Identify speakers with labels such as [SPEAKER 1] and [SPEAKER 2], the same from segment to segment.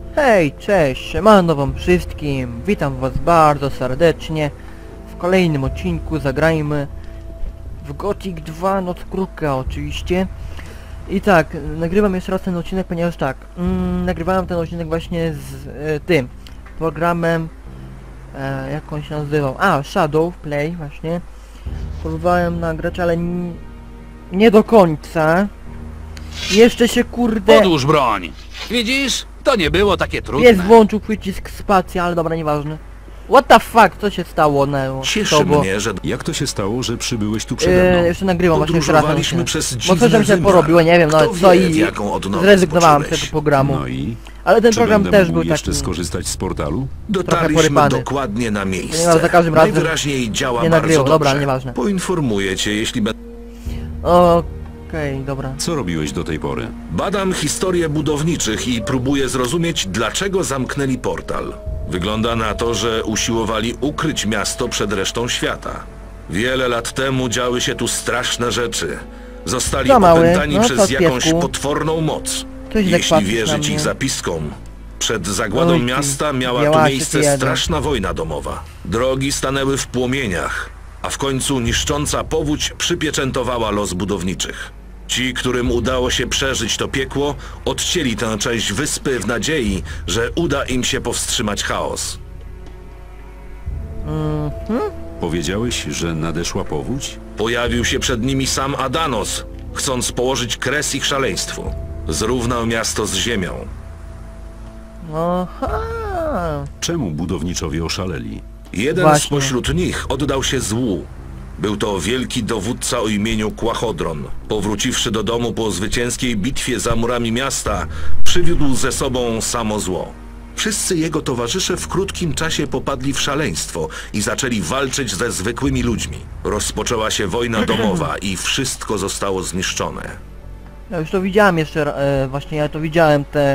[SPEAKER 1] Hej, cześć, siemano wam wszystkim, witam was bardzo serdecznie. W kolejnym odcinku zagrajmy w Gothic 2 Noc Kruka oczywiście. I tak, nagrywam jeszcze raz ten odcinek, ponieważ tak, nagrywałem ten odcinek właśnie z tym programem, jak on się nazywał, Shadow Play właśnie. Próbowałem nagrać, ale nie do końca. Jeszcze się kurde...
[SPEAKER 2] Odłóż broń! Widzisz? To nie było takie trudne.
[SPEAKER 1] Pies włączył przycisk spacja, ale dobra, nieważne. What the fuck, co się stało?
[SPEAKER 3] Cieszy mnie, że... Jak to się stało, że przybyłeś tu przede mną?
[SPEAKER 1] Jeszcze nagrywam właśnie jeszcze raz.
[SPEAKER 3] Podróżowaliśmy przez
[SPEAKER 1] bo coś tam się
[SPEAKER 3] wymiar.
[SPEAKER 1] porobiło, nie wiem, no co i zrezygnowałem z
[SPEAKER 3] spocząłeś?
[SPEAKER 1] tego programu.
[SPEAKER 3] No i?
[SPEAKER 1] Ale ten
[SPEAKER 3] Czy
[SPEAKER 1] program
[SPEAKER 3] będę
[SPEAKER 1] też
[SPEAKER 3] mógł
[SPEAKER 1] był
[SPEAKER 3] jeszcze
[SPEAKER 1] taki...
[SPEAKER 3] skorzystać z portalu?
[SPEAKER 1] Dotarliśmy
[SPEAKER 3] Dotarliśmy dokładnie na miejsce.
[SPEAKER 1] Ponieważ za każdym razem
[SPEAKER 3] Najwyraźniej działa
[SPEAKER 1] nie
[SPEAKER 3] bardzo
[SPEAKER 1] nagrywał,
[SPEAKER 3] dobrze.
[SPEAKER 1] dobra, ale nieważne.
[SPEAKER 3] Poinformuję cię, jeśli będę...
[SPEAKER 1] Okej, dobra.
[SPEAKER 3] Co robiłeś do tej pory? Badam historię budowniczych i próbuję zrozumieć, dlaczego zamknęli portal. Wygląda na to, że usiłowali ukryć miasto przed resztą świata. Wiele lat temu działy się tu straszne rzeczy. Zostali
[SPEAKER 1] Za mały.
[SPEAKER 3] opętani
[SPEAKER 1] No,
[SPEAKER 3] przez
[SPEAKER 1] co,
[SPEAKER 3] jakąś
[SPEAKER 1] piesku?
[SPEAKER 3] potworną moc.
[SPEAKER 1] Coś tak
[SPEAKER 3] Jeśli
[SPEAKER 1] patrzy na
[SPEAKER 3] wierzyć
[SPEAKER 1] mnie.
[SPEAKER 3] ich zapiskom, przed zagładą
[SPEAKER 1] Oj, ty
[SPEAKER 3] miasta miała tu
[SPEAKER 1] białasie,
[SPEAKER 3] miejsce
[SPEAKER 1] ty jeden.
[SPEAKER 3] straszna wojna domowa. Drogi stanęły w płomieniach, a w końcu niszcząca powódź przypieczętowała los budowniczych. Ci, którym udało się przeżyć to piekło, odcięli tę część wyspy w nadziei, że uda im się powstrzymać chaos.
[SPEAKER 4] Powiedziałeś, że nadeszła powódź?
[SPEAKER 3] Pojawił się przed nimi sam Adanos, chcąc położyć kres ich szaleństwu. Zrównał miasto z ziemią.
[SPEAKER 1] Aha.
[SPEAKER 4] Czemu budowniczowie oszaleli?
[SPEAKER 3] Jeden
[SPEAKER 1] Właśnie.
[SPEAKER 3] spośród nich oddał się złu. Był to wielki dowódca o imieniu Kłachodron. Powróciwszy do domu po zwycięskiej bitwie za murami miasta, przywiódł ze sobą samo zło. Wszyscy jego towarzysze w krótkim czasie popadli w szaleństwo i zaczęli walczyć ze zwykłymi ludźmi. Rozpoczęła się wojna domowa i wszystko zostało zniszczone.
[SPEAKER 1] Ja już to widziałem jeszcze, właśnie ja to widziałem te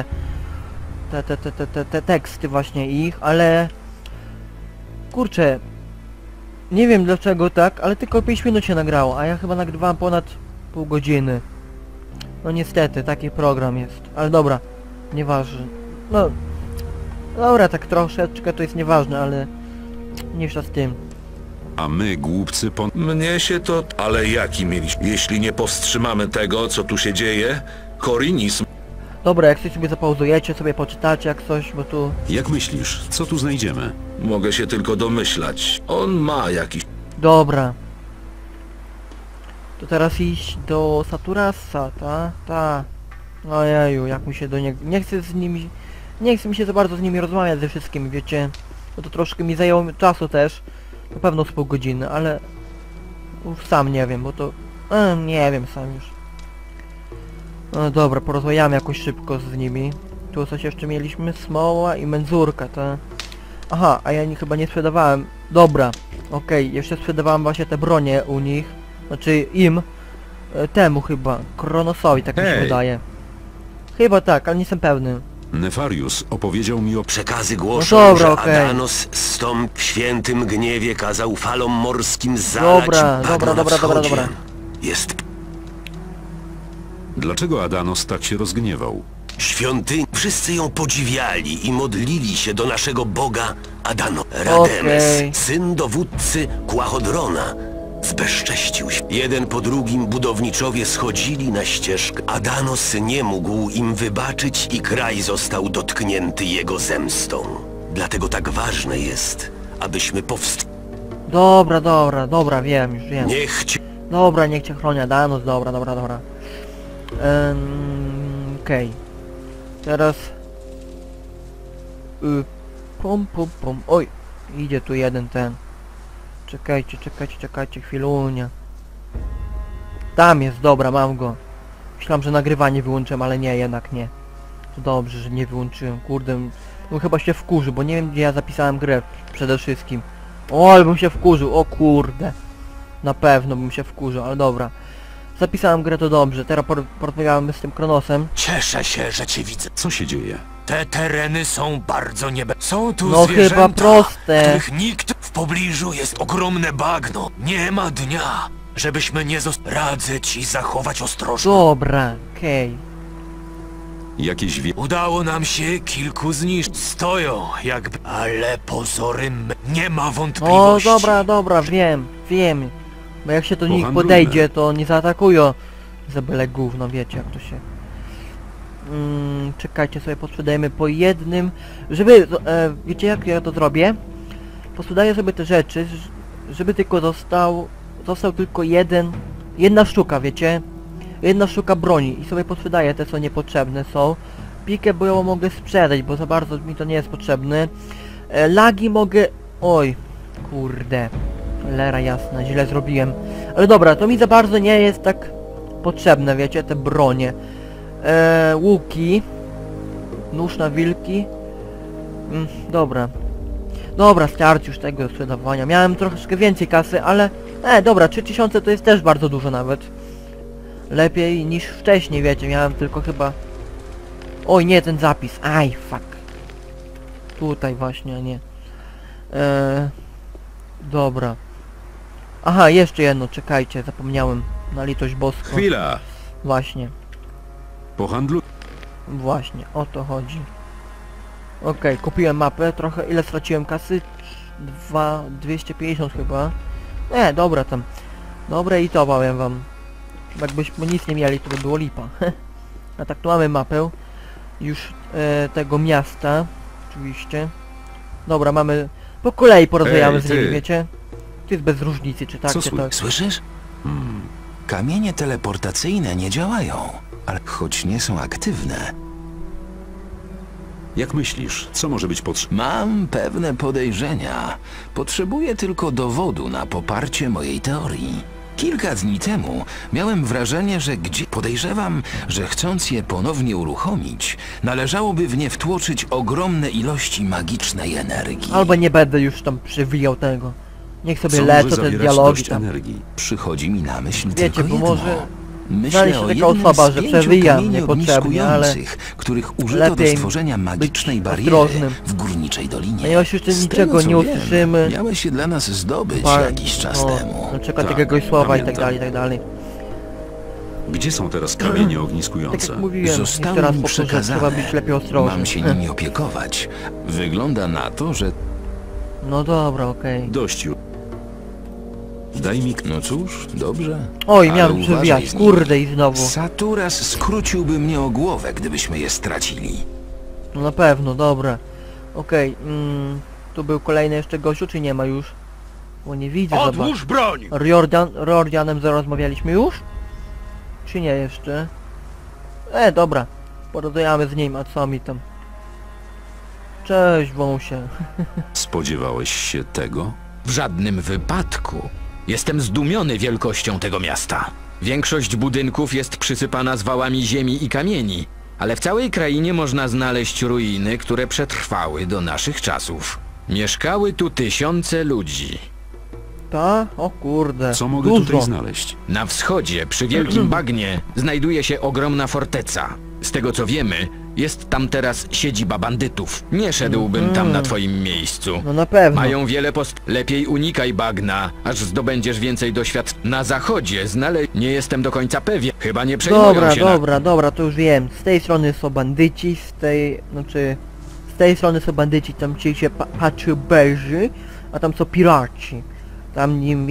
[SPEAKER 1] teksty właśnie ich, ale... Kurczę... Nie wiem dlaczego tak, ale tylko 5 minut się nagrało, a ja chyba nagrywałem ponad pół godziny. No niestety, taki program jest. Ale dobra, nieważne. No... Dobra, tak troszeczkę to jest nieważne, ale... Mniejsza z tym.
[SPEAKER 4] A my, głupcy,
[SPEAKER 3] Mnie się to... Ale jaki mieliśmy? Jeśli nie powstrzymamy tego, co tu się dzieje, Korinis...
[SPEAKER 1] Dobra, jak coś sobie zapauzujecie, sobie poczytacie jak coś, bo tu...
[SPEAKER 4] Jak myślisz, co tu znajdziemy?
[SPEAKER 3] Mogę się tylko domyślać. On ma jakiś...
[SPEAKER 1] Dobra. To teraz iść do Saturasa, ta. Ojeju, jak mi się do niego... Nie chcę z nimi... Nie chcę mi się za bardzo z nimi rozmawiać ze wszystkimi, wiecie. Bo to troszkę mi zajęło czasu też. Na pewno z pół godziny, ale... Sam nie wiem, bo to... nie wiem sam już. No dobra, porozmawiamy jakoś szybko z nimi. Tu coś jeszcze mieliśmy? Smoła i menzurka, ta. Aha, a ja chyba nie sprzedawałem. Dobra, okej, jeszcze sprzedawałem właśnie te bronie u nich. Znaczy im. Temu chyba. Kronosowi, tak mi się
[SPEAKER 3] Hej.
[SPEAKER 1] wydaje. Chyba tak, ale nie jestem pewny.
[SPEAKER 4] Nefarius opowiedział mi o...
[SPEAKER 5] Przekazy głoszą,
[SPEAKER 1] No dobra,
[SPEAKER 5] że
[SPEAKER 1] okej.
[SPEAKER 5] Adanos stąd w świętym gniewie kazał falom morskim zalać bagno na wschodzie.
[SPEAKER 1] dobra.
[SPEAKER 5] Jest
[SPEAKER 4] Dlaczego Adanos tak się rozgniewał?
[SPEAKER 5] świątyń. Wszyscy ją podziwiali i modlili się do naszego boga Adano. Rademes,
[SPEAKER 1] Okej.
[SPEAKER 5] syn dowódcy Kłachodrona, zbezcześcił się. Jeden po drugim budowniczowie schodzili na ścieżkę. Adanos nie mógł im wybaczyć i kraj został dotknięty jego zemstą. Dlatego tak ważne jest, abyśmy
[SPEAKER 1] Dobra, wiem, już wiem.
[SPEAKER 5] Niech ci...
[SPEAKER 1] Dobra, niech cię chroni Adanos, dobra. Okej. Teraz... Pum. Oj, idzie tu jeden ten. Czekajcie, chwilunia. Tam jest, dobra, mam go. Myślałem, że nagrywanie wyłączyłem, ale nie, jednak nie. To dobrze, że nie wyłączyłem, kurde. No chyba się wkurzy, bo nie wiem gdzie ja zapisałem grę przede wszystkim. O, ale bym się wkurzył, o kurde. Na pewno bym się wkurzył, ale dobra. Zapisałem grę, to dobrze. Teraz porozmawiamy z tym Kronosem.
[SPEAKER 6] Cieszę się, że cię widzę.
[SPEAKER 4] Co się dzieje?
[SPEAKER 6] Te tereny są bardzo Są tu
[SPEAKER 1] No
[SPEAKER 6] zwierzęta,
[SPEAKER 1] chyba proste.
[SPEAKER 6] których nikt w pobliżu jest ogromne bagno. Nie ma dnia, żebyśmy nie Radzę ci zachować ostrożność.
[SPEAKER 1] Dobra, okej.
[SPEAKER 4] Jakieś
[SPEAKER 6] Udało nam się kilku zniszczyć. Stoją jakby... Ale pozory nie ma
[SPEAKER 1] O,
[SPEAKER 6] wątpliwości.
[SPEAKER 1] dobra, wiem. Bo jak się do nich
[SPEAKER 4] Pohandlujmy.
[SPEAKER 1] podejdzie, to nie zaatakują. Za byle gówno, wiecie jak to się... czekajcie, sobie posprzedajemy po jednym... Żeby... wiecie jak ja to zrobię? Posprzedaję sobie te rzeczy, żeby tylko został tylko jedna sztuka, wiecie? Jedna sztuka broni i sobie posprzedaję te, co niepotrzebne są. Pikę, bo ją mogę sprzedać, bo za bardzo mi to nie jest potrzebne. Lagi mogę... Oj, kurde. Lera jasna, źle zrobiłem. Ale dobra, to mi za bardzo nie jest tak potrzebne, wiecie, te bronie. Łuki. Nóż na wilki. Dobra. Dobra, starczy już tego sprzedawania. Miałem troszkę więcej kasy, ale... dobra, 3000 to jest też bardzo dużo nawet. Lepiej niż wcześniej, wiecie, miałem tylko chyba... Oj, nie, ten zapis. Aj, fuck. Tutaj właśnie, nie. Dobra. Aha, jeszcze jedno, czekajcie, zapomniałem. Na litość boską.
[SPEAKER 4] Chwila!
[SPEAKER 1] Właśnie,
[SPEAKER 4] Pohandluj.
[SPEAKER 1] o to chodzi. Okej, kupiłem mapę, trochę, ile straciłem kasy? 250 chyba. Dobra tam. Dobre i to powiem wam. Jakbyśmy nic nie mieli, to by było lipa. A tak, tu mamy mapę. Już tego miasta. Oczywiście. Dobra, mamy... Po kolei porozmawiamy
[SPEAKER 4] Ej,
[SPEAKER 1] z nimi,
[SPEAKER 4] ty.
[SPEAKER 1] wiecie? To jest bez różnicy, czy tak,
[SPEAKER 4] Co
[SPEAKER 1] czy
[SPEAKER 4] słychać?
[SPEAKER 1] tak.
[SPEAKER 7] Słyszysz? Kamienie teleportacyjne nie działają, ale choć nie są aktywne,
[SPEAKER 4] Jak myślisz, co może być potrzebne?
[SPEAKER 7] mam pewne podejrzenia. Potrzebuję tylko dowodu na poparcie mojej teorii. Kilka dni temu miałem wrażenie, że podejrzewam, że chcąc je ponownie uruchomić, należałoby w nie wtłoczyć ogromne ilości magicznej energii.
[SPEAKER 1] Albo nie będę już tam przewijał tego. Niech sobie
[SPEAKER 4] Co może
[SPEAKER 1] lecą te
[SPEAKER 4] zawierać
[SPEAKER 1] dialogi
[SPEAKER 4] dość
[SPEAKER 1] tam.
[SPEAKER 4] energii?
[SPEAKER 7] Przychodzi mi na myśl
[SPEAKER 1] Wiecie,
[SPEAKER 7] tylko
[SPEAKER 1] bo
[SPEAKER 7] jedno.
[SPEAKER 1] może
[SPEAKER 7] Myślę
[SPEAKER 1] znaleźć się
[SPEAKER 7] o
[SPEAKER 1] taka
[SPEAKER 7] jednym
[SPEAKER 1] osoba,
[SPEAKER 7] z
[SPEAKER 1] że
[SPEAKER 7] 5
[SPEAKER 1] przewija
[SPEAKER 7] kamieni
[SPEAKER 1] niepotrzebnie, ale
[SPEAKER 7] ogniskujących, których użyto do
[SPEAKER 1] lepiej
[SPEAKER 7] stworzenia magicznej
[SPEAKER 1] być
[SPEAKER 7] bariery
[SPEAKER 1] ostrożnym.
[SPEAKER 7] w górniczej dolinie.
[SPEAKER 1] Ponieważ jeszcze
[SPEAKER 7] Z
[SPEAKER 1] niczego
[SPEAKER 7] tego,
[SPEAKER 1] nie
[SPEAKER 7] co wiem,
[SPEAKER 1] usłyszymy.
[SPEAKER 7] miałeś się dla nas zdobyć jakiś czas temu.
[SPEAKER 1] Na przykład
[SPEAKER 4] Tak,
[SPEAKER 1] jakiegoś słowa i tak
[SPEAKER 4] pamiętam.
[SPEAKER 1] dalej, i tak dalej.
[SPEAKER 4] Gdzie są teraz kamienie
[SPEAKER 1] Tak
[SPEAKER 4] ogniskujące?
[SPEAKER 1] jak mówiłem, jeszcze
[SPEAKER 7] Zostały
[SPEAKER 1] raz
[SPEAKER 7] mi
[SPEAKER 1] powtórzę,
[SPEAKER 7] przekazane.
[SPEAKER 1] trzeba być lepiej ostrożnym.
[SPEAKER 7] Mam się nimi opiekować. Wygląda na to, że...
[SPEAKER 1] No dobra, okej.
[SPEAKER 4] Dość już. Daj mi...
[SPEAKER 7] No cóż, dobrze.
[SPEAKER 1] Oj,
[SPEAKER 7] Ale
[SPEAKER 1] miałem
[SPEAKER 7] uważaj
[SPEAKER 1] przewijać,
[SPEAKER 7] z nimi.
[SPEAKER 1] kurde i znowu.
[SPEAKER 7] Saturas skróciłby mnie o głowę, gdybyśmy je stracili.
[SPEAKER 1] No na pewno, dobra. Okej, tu był kolejny jeszcze gościu, czy nie ma już? Bo nie widzę, zobacz.
[SPEAKER 2] Odłóż broń!
[SPEAKER 1] Riordanem rozmawialiśmy już? Czy nie jeszcze? Dobra. Porozmawiamy z nim, a co mi tam? Cześć, wąsie.
[SPEAKER 4] Spodziewałeś się tego?
[SPEAKER 8] W żadnym wypadku. Jestem zdumiony wielkością tego miasta. Większość budynków jest przysypana zwałami ziemi i kamieni, ale w całej krainie można znaleźć ruiny, które przetrwały do naszych czasów. Mieszkały tu tysiące ludzi.
[SPEAKER 1] Ta? O kurde.
[SPEAKER 4] Co mogę
[SPEAKER 1] dużo.
[SPEAKER 4] tutaj znaleźć?
[SPEAKER 8] Na wschodzie, przy wielkim bagnie, znajduje się ogromna forteca. Z tego co wiemy, jest tam teraz siedziba bandytów. Nie szedłbym tam na twoim miejscu.
[SPEAKER 1] No na pewno.
[SPEAKER 8] Mają wiele Lepiej unikaj bagna, aż zdobędziesz więcej doświadczenia. Na zachodzie Nie jestem do końca pewien. Chyba nie przejmują
[SPEAKER 1] Dobra,
[SPEAKER 8] się
[SPEAKER 1] dobra, to już wiem. Z tej strony są bandyci, z tej strony są bandyci, tam ci się patryberzy, a tam są piraci. Tam nim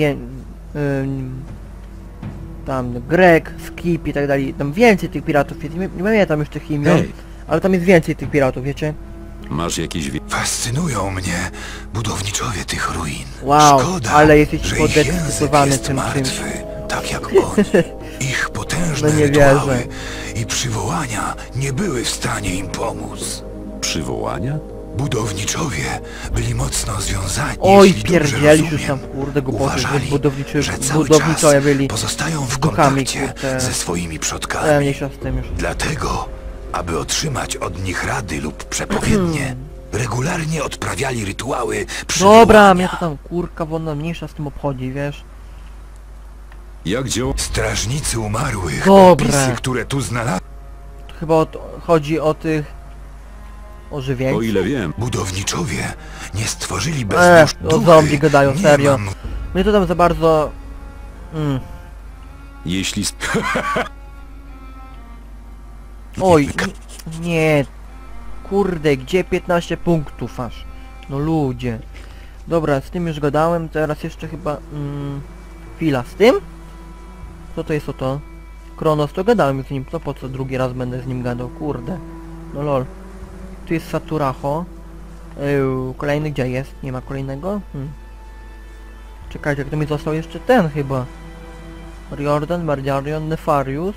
[SPEAKER 1] tam Grek, Skip i tak dalej. Tam więcej tych piratów jest. Nie pamiętam już tych imion, ale tam jest więcej tych piratów, wiecie?
[SPEAKER 4] Masz jakieś...
[SPEAKER 9] Fascynują mnie budowniczowie tych ruin.
[SPEAKER 1] Wow,
[SPEAKER 9] Szkoda,
[SPEAKER 1] ale jesteś
[SPEAKER 9] że ich język
[SPEAKER 1] podekscytowany
[SPEAKER 9] jest
[SPEAKER 1] tym czymś.
[SPEAKER 9] martwy, tak jak oni. Ich potężne
[SPEAKER 1] No nie
[SPEAKER 9] rytuały
[SPEAKER 1] wierzę.
[SPEAKER 9] i przywołania nie były w stanie im pomóc.
[SPEAKER 4] Przywołania?
[SPEAKER 9] Budowniczowie byli mocno związani.
[SPEAKER 1] Oj,
[SPEAKER 9] jeśli dobrze
[SPEAKER 1] pierdzielisz już
[SPEAKER 9] rozumiem.
[SPEAKER 1] tam, kurde, głupoty,
[SPEAKER 9] Uważali,
[SPEAKER 1] że
[SPEAKER 9] że cały
[SPEAKER 1] budowniczowie
[SPEAKER 9] czas
[SPEAKER 1] byli
[SPEAKER 9] pozostają w
[SPEAKER 1] duchami,
[SPEAKER 9] kontakcie
[SPEAKER 1] kurde.
[SPEAKER 9] ze swoimi przodkami.
[SPEAKER 1] Mniejsza z tym już.
[SPEAKER 9] Dlatego, aby otrzymać od nich rady lub przepowiednie, regularnie odprawiali rytuały przywołania.
[SPEAKER 1] Dobra, mnie to tam kurka wonna mniejsza z tym obchodzi, wiesz?
[SPEAKER 4] Jak działa...
[SPEAKER 9] Strażnicy umarłych,
[SPEAKER 1] Dobra.
[SPEAKER 9] opisy, które tu znalazłem,
[SPEAKER 1] To chyba chodzi o tych... ożywień.
[SPEAKER 4] O ile wiem,
[SPEAKER 9] budowniczowie nie stworzyli bez nóż
[SPEAKER 1] o
[SPEAKER 9] duchy.
[SPEAKER 1] zombie gadają,
[SPEAKER 9] Nie
[SPEAKER 1] serio.
[SPEAKER 9] mam
[SPEAKER 1] Mnie to tam za bardzo...
[SPEAKER 4] jeśli...
[SPEAKER 1] Oj, Nie. Kurde, gdzie 15 punktów aż? No ludzie. Dobra, z tym już gadałem, teraz jeszcze chyba... chwila, z tym? Co to jest to? Kronos, to gadałem z nim, to po co drugi raz będę z nim gadał, kurde. No lol. Tu jest Saturacho. Kolejny gdzie jest? Nie ma kolejnego? Czekajcie, jak to mi został jeszcze ten chyba. Riordan, Bardarion, Nefarius.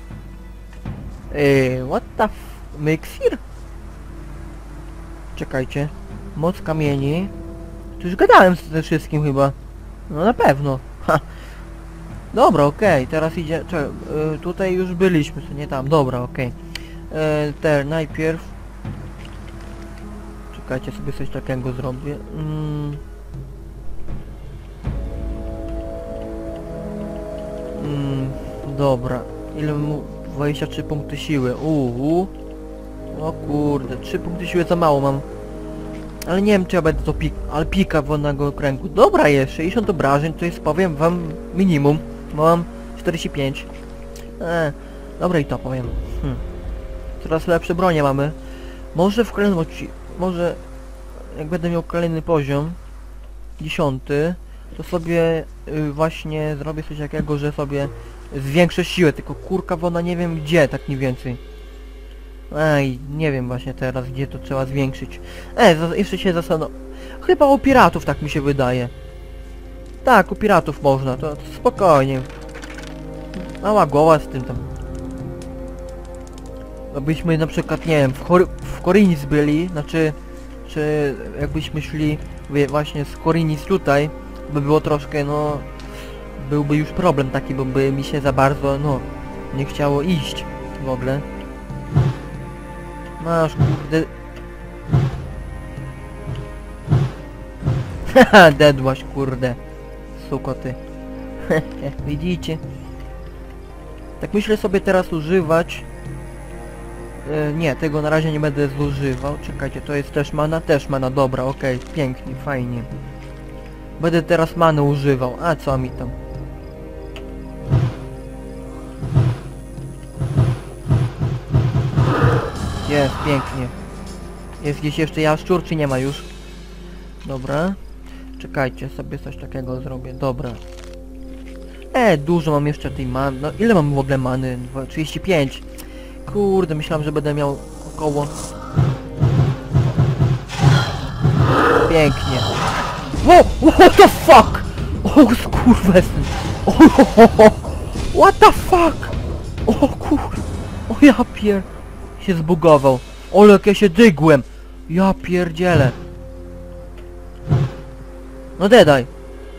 [SPEAKER 1] What the f... Myxir? Czekajcie. Moc kamieni. Tu już gadałem ze wszystkim chyba. No na pewno. Ha. Dobra, okej, teraz idzie... tutaj już byliśmy, co nie tam. Dobra, okej. Najpierw... Czekajcie, sobie coś takiego zrobię. Dobra. Ile mu... 23 punkty siły. O kurde, 3 punkty siły za mało mam. Ale nie wiem czy ja będę to ale pika wolnego kręgu. Dobra jest, 60 obrażeń, to jest powiem wam minimum. Mam 45. Dobra i to powiem. Coraz lepsze bronie mamy. Może w kolejnym odcinku, może jak będę miał kolejny poziom 10, to sobie właśnie zrobię coś takiego, że sobie zwiększę siłę, tylko kurka wona nie wiem gdzie, tak mniej więcej. Nie wiem właśnie teraz gdzie to trzeba zwiększyć. Jeszcze się zastanowię. Chyba u piratów tak mi się wydaje. Tak, u piratów można, to spokojnie. Mała głowa z tym tam. Jakbyśmy na przykład, nie wiem, w Korinis byli, znaczy, czy jakbyśmy szli właśnie z Korinis tutaj, by było troszkę, no, byłby już problem taki, bo by mi się za bardzo, no, nie chciało iść w ogóle. Masz, kurde. Haha, dedłaś, kurde. Suko ty. Widzicie? Tak myślę sobie teraz używać. Nie, tego na razie nie będę zużywał. Czekajcie, to jest też mana? Też mana, dobra, okej, pięknie, fajnie. Będę teraz many używał, a co mi tam? Jest, pięknie. Jest gdzieś jeszcze jaszczur, czy nie ma już? Dobra. Czekajcie, sobie coś takiego zrobię, dobra. Dużo mam jeszcze tej many. No ile mam w ogóle many? 35. Kurde, myślałem, że będę miał około... Pięknie. Wow, what the fuck? O skurwesyn. What the fuck? O kur... O ja pier... się zbugował. Ole jak ja się dygłem. Ja pierdzielę. No dedaj.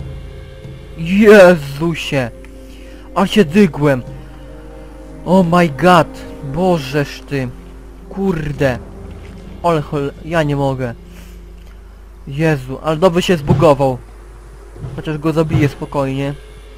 [SPEAKER 1] Jezusie. A się dygłem. Oh my god. Bożeż ty. Kurde. Ale ja nie mogę. Jezu, ale dobrze się zbugował. Chociaż go zabiję spokojnie.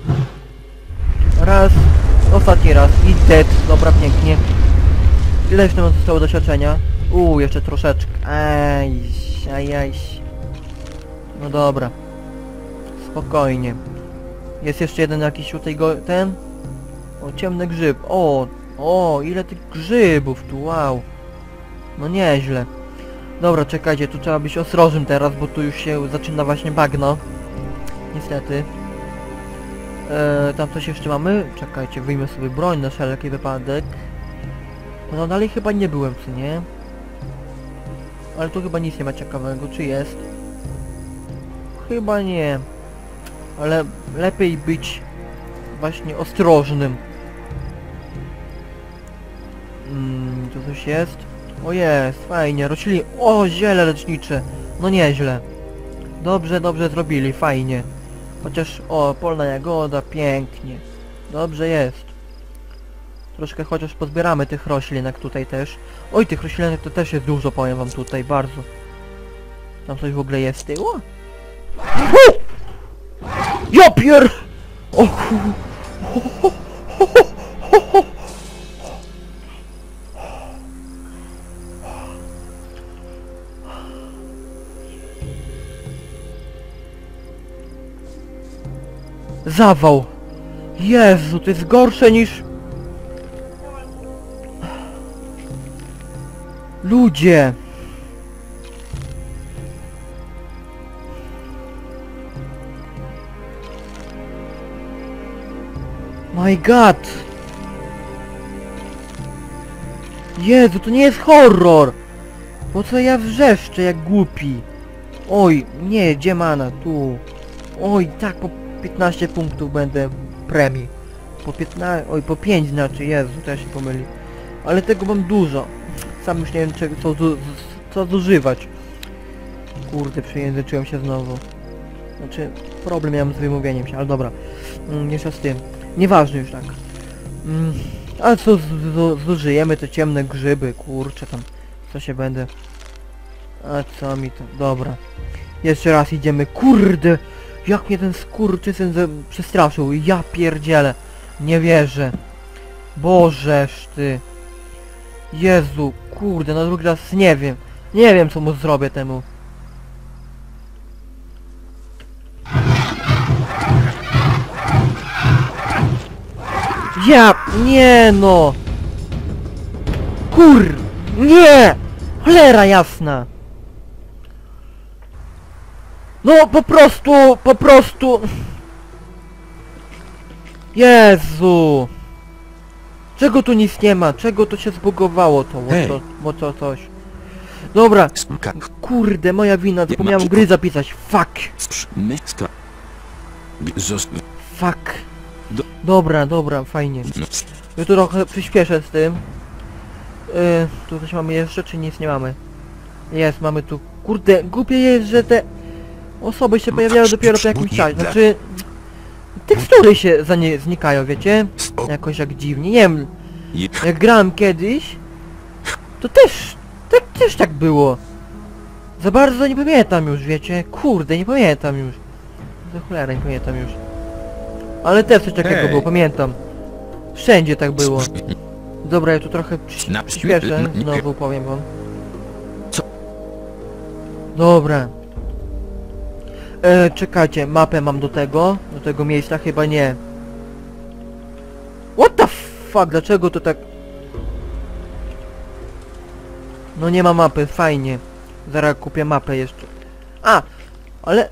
[SPEAKER 1] Raz. Ostatni raz. I dead. Dobra, pięknie. Ile jeszcze nam zostało doświadczenia? Jeszcze troszeczkę. Ajaj. No dobra. Spokojnie. Jest jeszcze jeden jakiś tutaj ten? O, ciemny grzyb. O, ile tych grzybów tu, wow. No nieźle. Dobra, czekajcie, tu trzeba być ostrożnym teraz, bo tu już się zaczyna właśnie bagno. Niestety. Tam coś jeszcze mamy? Czekajcie, wyjmę sobie broń na wszelki wypadek. No dalej chyba nie byłem, czy nie? Ale tu chyba nic nie ma ciekawego, czy jest? Chyba nie. Ale lepiej być właśnie ostrożnym. Tu coś jest? O jest, fajnie, rośliny. O, ziele lecznicze. No nieźle. Dobrze zrobili, fajnie. Chociaż, polna jagoda, pięknie. Dobrze jest. Troszkę chociaż pozbieramy tych roślinek tutaj też. Oj, tych roślinek to też jest dużo, powiem wam tutaj, bardzo. Tam coś w ogóle jest, ty. O! Ja pier... O Zawał! Jezu, to jest gorsze niż... Ludzie! My God! Jezu, to nie jest horror! Po co ja wrzeszczę jak głupi? Oj, nie, gdzie mana? Tu. Oj, tak, po 15 punktów będę premii. Po 15, oj, po 5 znaczy, Jezu, to ja się pomyli. Ale tego mam dużo. Sam już nie wiem, co zużywać. Kurde, przejęzyczyłem się znowu. Znaczy, problem miałem z wymówieniem się, ale dobra. Jeszcze z tym. Nieważne już tak. Ale co zużyjemy te ciemne grzyby, kurczę tam. Co się będę... A co mi to... Dobra. Jeszcze raz idziemy. Kurde! Jak mnie ten skurczysyn przestraszył. Ja pierdzielę. Nie wierzę. Bożeż ty. Jezu, kurde, na drugi raz nie wiem. Nie wiem co mu zrobię temu. Ja... Nie no! Kur... Nie! Cholera jasna! No po prostu... Jezu! Czego tu nic nie ma? Czego to się zbugowało to? Bo to coś. Dobra. Kurde, moja wina, zapomniałem gry zapisać. Fuck! Fuck. Dobra, fajnie. Ja tu trochę przyspieszę z tym. Tu coś mamy jeszcze, czy nic nie mamy? Jest, mamy tu... Kurde, głupie jest, że te osoby się pojawiają dopiero po jakimś czasie. Znaczy... Tekstury się znikają, wiecie? Jakoś jak dziwnie. Nie wiem, jak grałem kiedyś, to też tak było. Za bardzo nie pamiętam już, wiecie? Kurde, nie pamiętam już. Za cholera, nie pamiętam już. Ale też coś takiego było, pamiętam. Wszędzie tak było. Dobra, ja tu trochę przyspieszę, znowu powiem wam. Dobra. Czekajcie, mapę mam do tego miejsca, chyba nie. What the fuck, dlaczego to tak... No nie ma mapy, fajnie. Zaraz kupię mapę jeszcze. A, ale...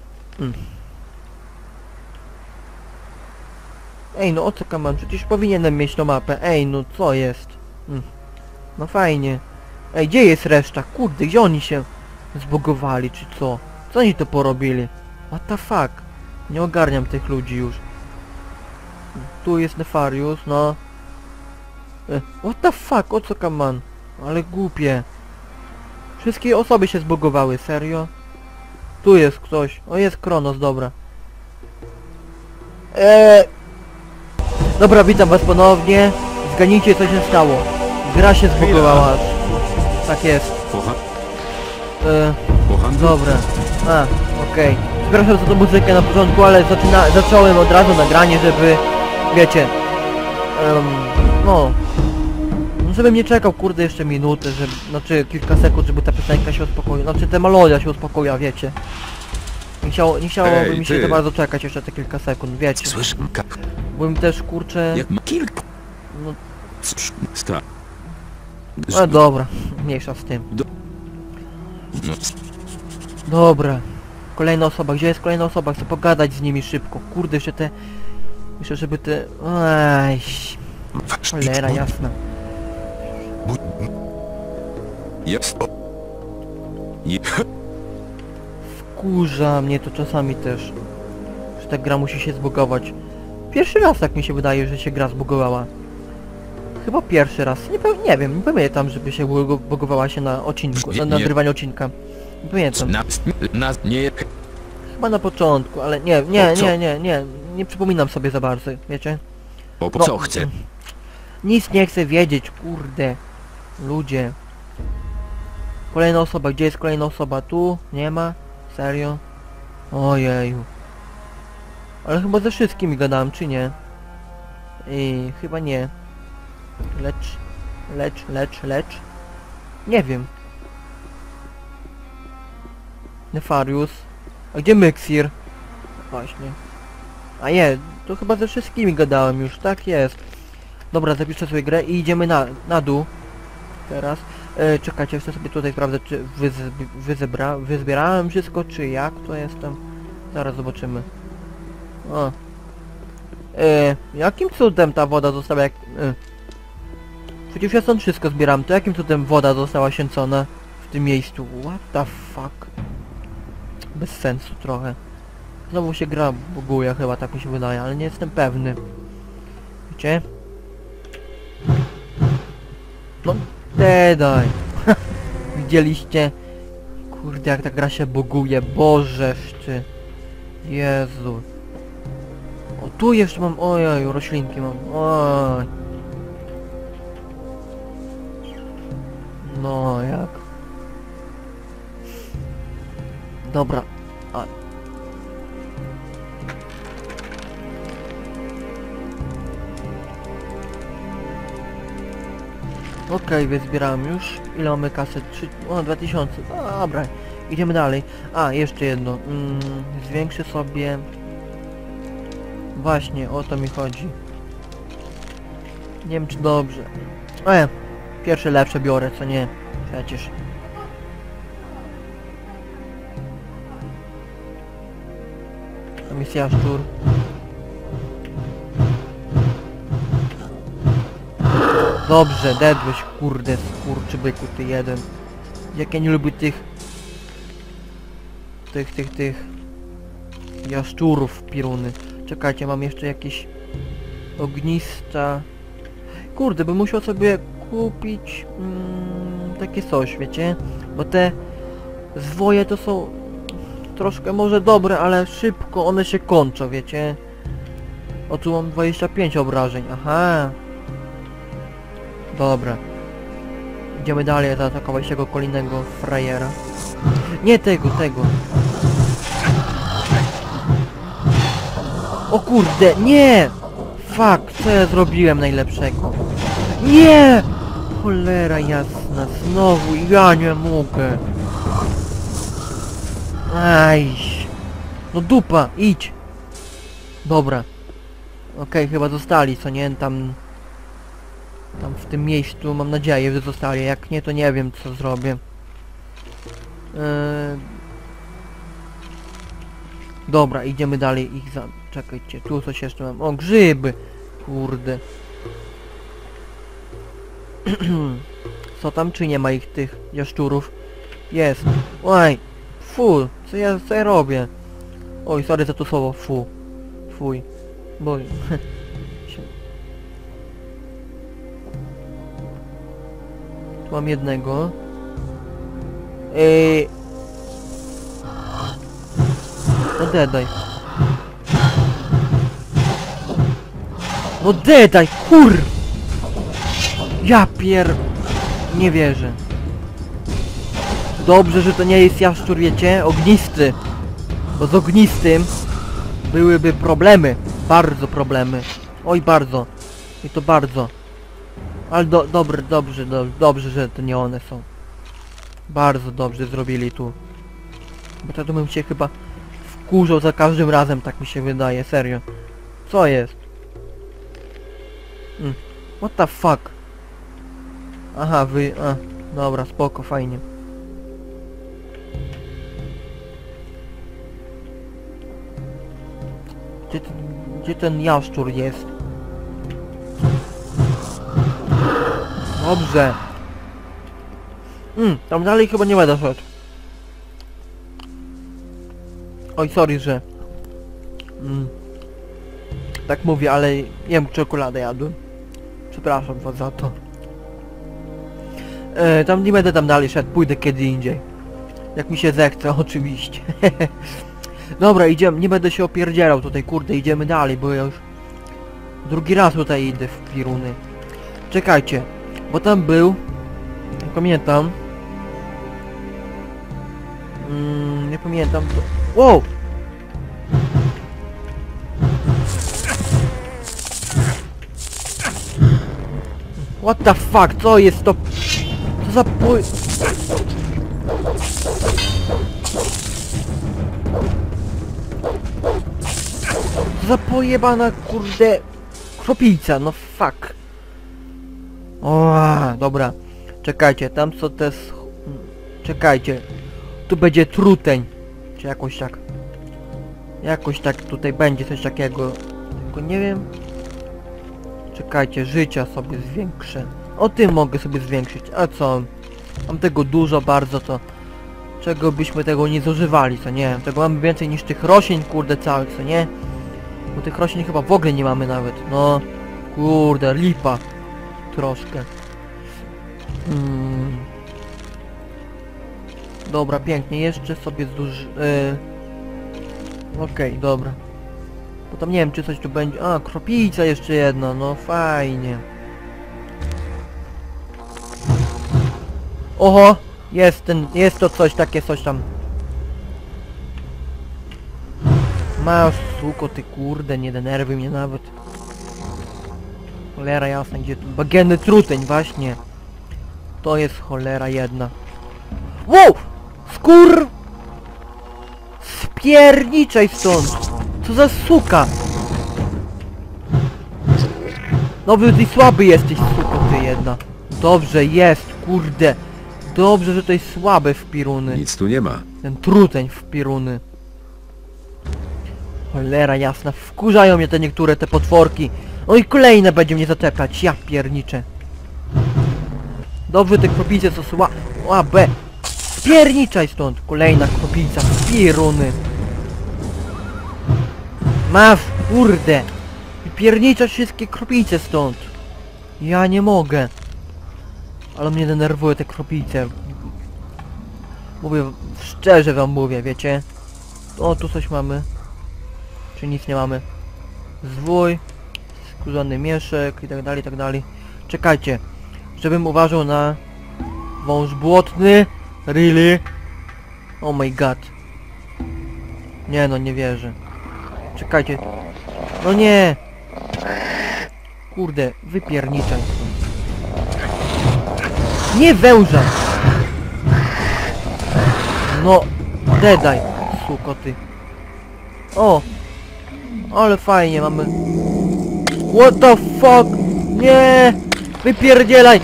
[SPEAKER 1] Ej, no o co kaman, przecież powinienem mieć tą mapę. Ej, no co jest? No fajnie. Ej, gdzie jest reszta? Kurde, gdzie oni się zbugowali, czy co? Co oni to porobili? What the fuck? Nie ogarniam tych ludzi już. Tu jest Nefarius, no. What the fuck? O co kaman? Ale głupie. Wszystkie osoby się zbugowały, serio? Tu jest ktoś. O, jest Kronos, dobra. Dobra, witam was ponownie. Zgadnijcie co się stało. Gra się zbugowała aż. Tak jest. Dobra. Okej. Przepraszam za tą muzykę na początku, ale zacząłem od razu nagranie, żeby... Wiecie... no... Żebym nie czekał, kurde, jeszcze minutę, żeby... Znaczy kilka sekund, żeby ta piosenka się uspokoiła. Znaczy ta melodia się uspokoiła, wiecie. Nie chciałoby mi się za bardzo czekać jeszcze te kilka sekund, wiecie. Byłem też, kurczę... No... No dobra, mniejsza z tym. Dobra. Kolejna osoba, gdzie jest kolejna osoba? Chcę pogadać z nimi szybko. Kurde, jeszcze te... Myślę, żeby te... Aj... Cholera, jasna. Wkurza mnie to czasami też. Że ta gra musi się zbugować. Pierwszy raz tak mi się wydaje, że się gra zbugowała. Chyba pierwszy raz. Nie wiem, nie pamiętam, żeby się bugowała się na odcinku, na nagrywanie odcinka. Nie pamiętam. Chyba na początku, ale nie przypominam sobie za bardzo, wiecie?
[SPEAKER 7] Co chcę?
[SPEAKER 1] Nic nie chcę wiedzieć, kurde. Ludzie. Kolejna osoba, gdzie jest kolejna osoba? Tu? Nie ma? Serio? Ojeju. Ale chyba ze wszystkimi gadałem, czy nie? Chyba nie. Lecz. Nie wiem. Nefarius. A gdzie Myxir? Właśnie. A nie, to chyba ze wszystkimi gadałem już, tak jest. Dobra, zapiszę sobie grę i idziemy na dół. Teraz. Czekajcie, chcę sobie tutaj sprawdzę, czy wyzbierałem wszystko, czy jak to jestem. Zaraz zobaczymy. O. Jakim cudem ta woda została jak... Przecież ja stąd wszystko zbieram, to jakim cudem woda została święcona w tym miejscu? What the fuck? Bez sensu trochę. Znowu się gra buguje chyba, tak mi się wydaje, ale nie jestem pewny. Wiecie? No, daj. Widzieliście? Kurde, jak ta gra się buguje, bożeszczy. Jezu. O, tu jeszcze mam, ojej, roślinki mam, oj. No, jak? Dobra. A. Okej, wyzbierałem już. Ile mamy kasy? 3... O, 2000. Dobra. Idziemy dalej. A, jeszcze jedno. Zwiększę sobie... Właśnie, o to mi chodzi. Nie wiem, czy dobrze. Pierwsze lepsze biorę, co nie? Przecież. Tam jest jaszczur. Dobrze, dedłeś, kurde, skurczybyku, ty jeden. Jak ja nie lubię tych jaszczurów, piruny. Czekajcie, mam jeszcze jakieś ognista... Kurde, bym musiał sobie kupić takie coś, wiecie? Bo te zwoje to są troszkę może dobre, ale szybko one się kończą, wiecie? O, tu mam 25 obrażeń, aha. Dobra. Idziemy dalej zaatakować tego kolejnego frajera. Nie tego. O kurde, nie! Fuck, co ja zrobiłem najlepszego? Nie! Cholera jasna, znowu ja nie mogę. Aj. No dupa, idź. Dobra. Okej, chyba zostali, co nie? Tam w tym miejscu mam nadzieję, że zostali. Jak nie, to nie wiem, co zrobię. Dobra, idziemy dalej ich za... Czekajcie, tu coś jeszcze mam. O, grzyby! Kurde. Co tam, czy nie ma ich, tych jaszczurów? Jest. Oj! Fu! Co ja robię? Oj, sorry za to słowo. Fu. Fuj. Bo... Tu mam jednego. No dedaj. No dedaj, kur! Ja nie wierzę. Dobrze, że to nie jest jaszczur, wiecie? Ognisty. Bo z ognistym byłyby problemy. Bardzo problemy. Oj, bardzo. I to bardzo. Ale dobrze, że to nie one są. Bardzo dobrze zrobili tu. Bo to bym się chyba wkurzał za każdym razem, tak mi się wydaje, serio. Co jest? What the fuck? Aha, dobra, spoko, fajnie. Gdzie ten jaszczur jest? Dobrze. Tam dalej chyba nie będę szedł. Oj, sorry, że... tak mówię, ale jem czekoladę jadłem. Przepraszam was za to. Tam nie będę tam dalej szedł, pójdę kiedy indziej. Jak mi się zechce, oczywiście. Dobra, idziemy, nie będę się opierdzierał tutaj, kurde, idziemy dalej, bo ja już... drugi raz tutaj idę w piruny. Czekajcie, bo tam był... nie pamiętam. Nie pamiętam to... Wow! What the fuck, co jest to? Co za Co za pojebana, kurde... kropica, no fuck. O, dobra. Czekajcie, tam co te... Czekajcie. Tu będzie truteń. Czy jakoś tak. Jakoś tak tutaj będzie coś takiego. Tylko nie wiem. Czekajcie, życia sobie zwiększę. O tym mogę sobie zwiększyć. A co? Mam tego dużo bardzo, to... Czego byśmy tego nie zużywali, co nie? Tego mamy więcej niż tych roślin, kurde, całych, co nie? Bo tych roślin chyba w ogóle nie mamy nawet. No... Kurde, lipa. Troszkę. Dobra, pięknie. Jeszcze sobie Okej, dobra. Bo tam nie wiem, czy coś tu będzie... A, kropica jeszcze jedna, no fajnie. Oho! Jest to coś takie, coś tam. Masz, suko, ty kurde, nie denerwuj mnie nawet. Cholera jasna, gdzie tu... Bagienny truteń, właśnie. To jest cholera jedna. Wow! Spierniczaj stąd! Co za suka! No ty słaby jesteś, suko, ty jedna. Dobrze, jest, kurde. Dobrze, że to jest słabe w piruny.
[SPEAKER 4] Nic tu nie ma.
[SPEAKER 1] Ten truteń w piruny. Cholera jasna, wkurzają mnie te niektóre te potworki. No i kolejne będzie mnie zaczepiać, ja pierniczę. Dobrze, te kropice co słabe. Spierniczaj stąd, kolejna kropica, piruny. Masz, kurde. Pierniczasz wszystkie kropice stąd. Ja nie mogę. Ale mnie denerwują te kropice. Mówię, szczerze wam mówię, wiecie. O, tu coś mamy. Czy nic nie mamy? Zwój. Skórzany mieszek i tak dalej, i tak dalej. Czekajcie. Żebym uważał na... Wąż błotny. Really? Oh my god. Nie no, nie wierzę. Czekajcie. No nie! Kurde, wypierniczaj. Nie węża! No, dedaj, suko ty. O! Ale fajnie, mamy... What the fuck? Nie! Wypierdzielaj!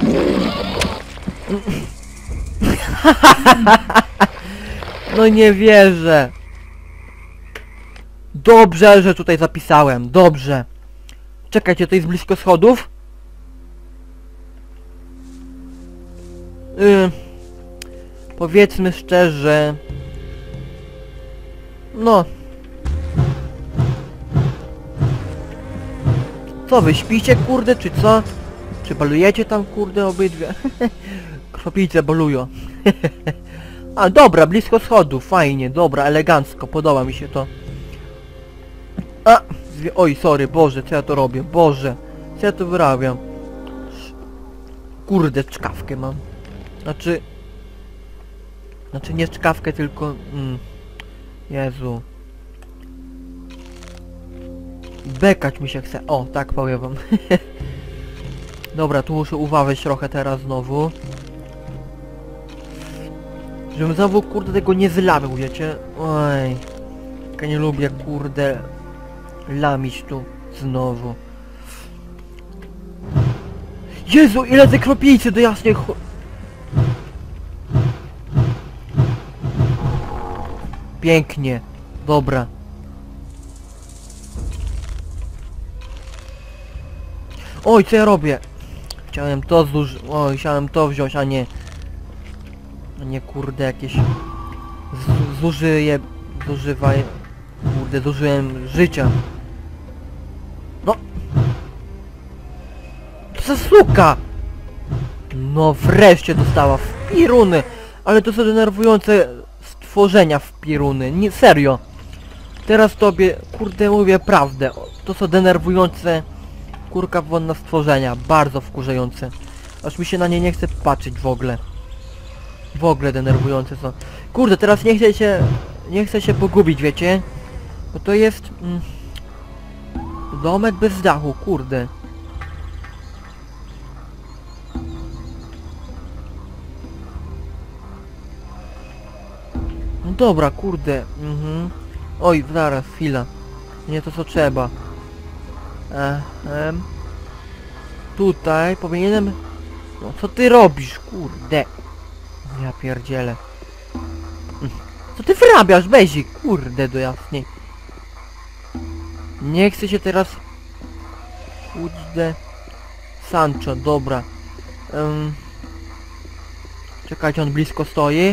[SPEAKER 1] No nie wierzę. Dobrze, że tutaj zapisałem. Dobrze. Czekajcie, to jest blisko schodów? Powiedzmy szczerze... No. Co, wy śpicie, kurde, czy co? Czy balujecie tam, kurde, obydwie? Kropice balują. A, dobra, blisko schodów, fajnie, dobra, elegancko, podoba mi się to. A! Oj, sorry, Boże, co ja to robię? Boże, co ja to wyrabiam? Kurde, czkawkę mam. Znaczy nie czkawkę, tylko... Jezu. Bekać mi się chce. O, tak powiem wam. Dobra, tu muszę uważać trochę teraz znowu. Żebym znowu, kurde, tego nie zlawił, wiecie? Oj. Ja nie lubię, kurde, lamić tu znowu. Jezu, ile te kropicy do jasnej Pięknie. Dobra. Oj, co ja robię? Chciałem to chciałem to wziąć, a nie... kurde, jakieś... Kurde, zużyłem życia. No! Co za suka! No wreszcie dostała w piruny! Ale to są denerwujące stworzenia w piruny. Nie, serio. Teraz tobie, kurde, mówię prawdę. To są denerwujące... Kurka wonna stworzenia. Bardzo wkurzające. Aż mi się na nie nie chce patrzeć w ogóle. W ogóle denerwujące są. Kurde, teraz nie chcę się pogubić, wiecie? Bo to jest... domek bez dachu, kurde. No dobra, kurde. Oj, zaraz, chwila. Nie to co trzeba. Tutaj powinienem No co ty robisz, kurde? Ja pierdzielę. Co ty wyrabiasz, Bezik? Kurde, do jasnej. Nie chcę się teraz... Kurde... Sancho, dobra. Czekajcie, on blisko stoi.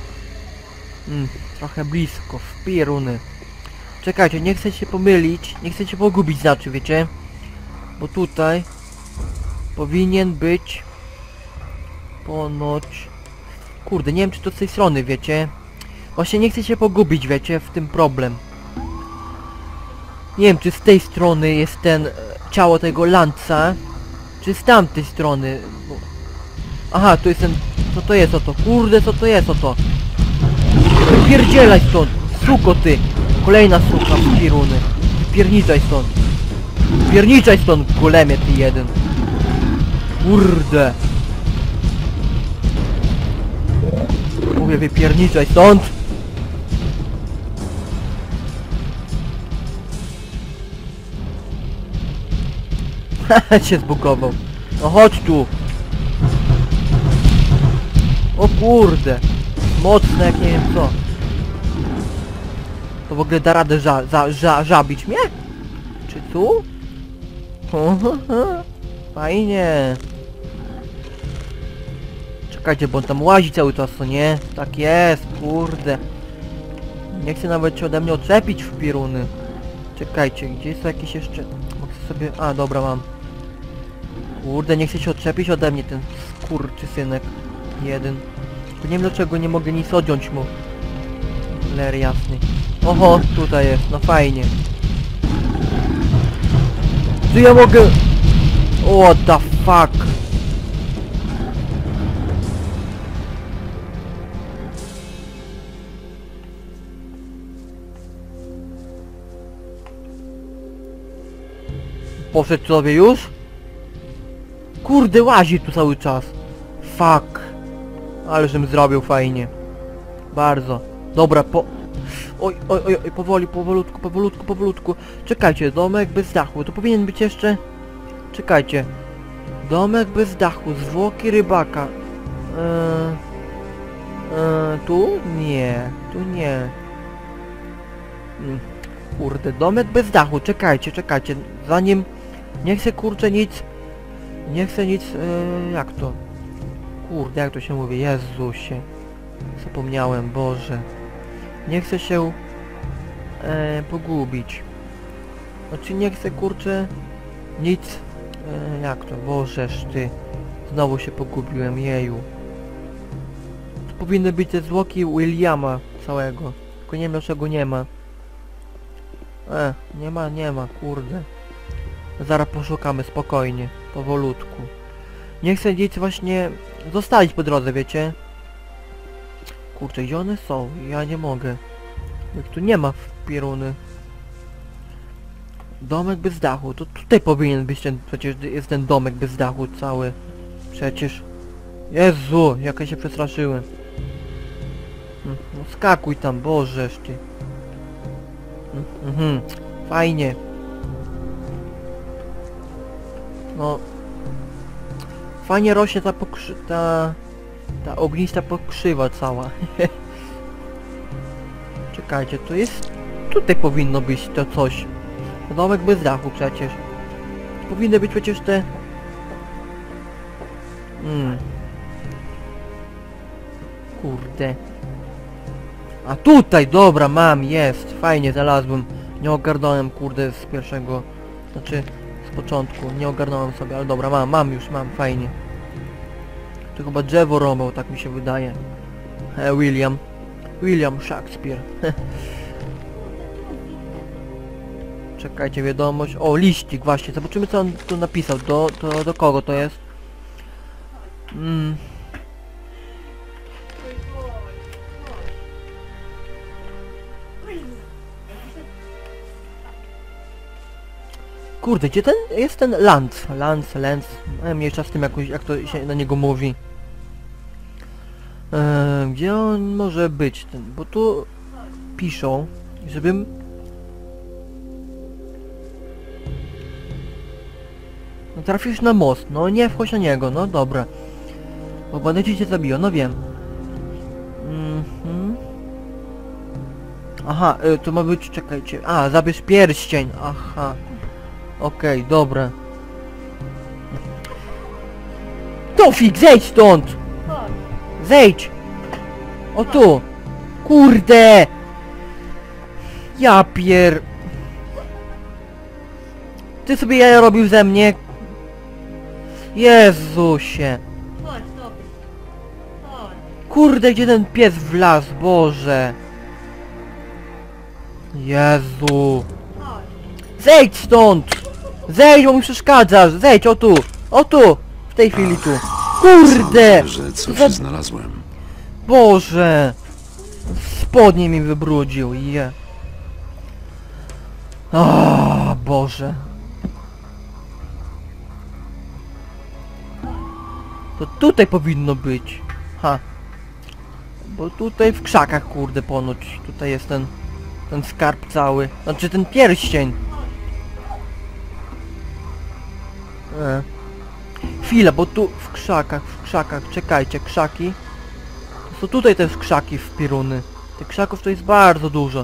[SPEAKER 1] Trochę blisko, w pieruny. Czekajcie, nie chcę się pomylić, nie chcę się pogubić, znaczy, wiecie? Bo tutaj powinien być ponoć... Kurde, nie wiem, czy to z tej strony, wiecie? Właśnie nie chcę się pogubić, wiecie? W tym problem. Nie wiem, czy z tej strony jest ten... ciało tego lanca, czy z tamtej strony. Bo... Aha, to jest ten... Co to jest oto? Kurde, co to jest oto? Wypierdzielaj stąd! Suko ty! Kolejna suka z piruny. Wypierniczaj stąd! Wypierniczaj stąd, golemie ty jeden! Kurde! Mówię, wypierniczaj stąd! Haha, się zbugował. No chodź tu! O kurde! Mocne jak nie wiem co. To w ogóle da radę żabić mnie? Czy tu? Fajnie. Czekajcie, bo on tam łazi cały czas, co nie? Tak jest, kurde. Nie chcę nawet się ode mnie odczepić w piruny. Czekajcie, gdzie jest to jakieś jeszcze... Mogę sobie... A, dobra, mam. Kurde, nie chce się odczepić ode mnie ten skurczysynek. Jeden. To nie wiem dlaczego nie mogę nic odjąć mu. Ler jasny. Oho, tutaj jest, no fajnie. Czy ja mogę... What the fuck? Poszedł sobie już? Kurde, łazi tu cały czas. Fuck. Ale żem zrobił fajnie. Bardzo. Dobra, Oj, powoli, powolutku. Czekajcie, domek bez dachu. To powinien być jeszcze... Czekajcie. Domek bez dachu, zwłoki rybaka. Tu? Nie. Tu nie. Kurde, domek bez dachu. Czekajcie. Zanim... Nie chcę, kurczę, nic... Nie chcę nic... jak to? Kurde, jak to się mówi? Jezusie. Zapomniałem, Boże. Nie chcę się... pogubić. Znaczy nie chcę, kurczę... Nic... jak to? Bożeż ty. Znowu się pogubiłem, jeju. To powinny być te zwłoki Williama całego. Tylko nie wiem dlaczego nie ma. Nie ma, kurde. Zaraz poszukamy spokojnie, powolutku. Nie chcę nic właśnie zostawić po drodze, wiecie? Kurczę, gdzie one są? Ja nie mogę. Jak tu nie ma pieruny. Domek bez dachu, to tutaj powinien być ten, przecież jest ten domek bez dachu cały. Przecież. Jezu, jak ja się przestraszyłem. No skakuj tam, Bożeż ty. Fajnie. No. Fajnie rośnie ta ognista pokrzywa cała. Czekajcie, to jest... Tutaj powinno być to coś. Domek bez dachu przecież. Powinny być przecież te... Kurde. A tutaj, dobra, mam, jest. Fajnie, znalazłem. Nie ogarnąłem, kurde, z pierwszego... Znaczy, z początku. Nie ogarnąłem sobie, ale dobra, mam, fajnie. To chyba drzewo Romeo, tak mi się wydaje. William Shakespeare. Czekajcie, wiadomość. O, liścik, właśnie. Zobaczymy, co on tu napisał. Do kogo to jest? Kurde, gdzie ten jest ten Lance. Mniejsza z tym jak to się na niego mówi. Gdzie on może być? Bo tu piszą, żebym... No trafisz na most, no nie wchodź na niego, no dobra. Bo bandyci cię zabiją, no wiem. Aha, to ma być, czekajcie. A, zabierz pierścień, aha. Okej, dobra. Tofik, zejdź stąd! Zejdź! O tu! Kurde! Ja pier... Ty sobie jaja robił ze mnie? Jezusie!
[SPEAKER 10] Chodź, Tofik. Chodź.
[SPEAKER 1] Kurde, gdzie ten pies wlazł, Boże! Jezu!
[SPEAKER 10] Chodź.
[SPEAKER 1] Zejdź stąd! Zejdź, bo mi przeszkadzasz! Zejdź, o tu! O tu! W tej chwili tu! Kurde!
[SPEAKER 4] Sądzę, że coś
[SPEAKER 1] Za-
[SPEAKER 4] znalazłem.
[SPEAKER 1] Boże! Spodnie mi wybrudził, je. O, Boże. To tutaj powinno być. Ha. Bo tutaj w krzakach, kurde, ponoć. Tutaj jest ten skarb cały. Znaczy ten pierścień. Chwila, bo tu w krzakach, czekajcie, krzaki. To tutaj też krzaki w piruny. Tych krzaków to jest bardzo dużo.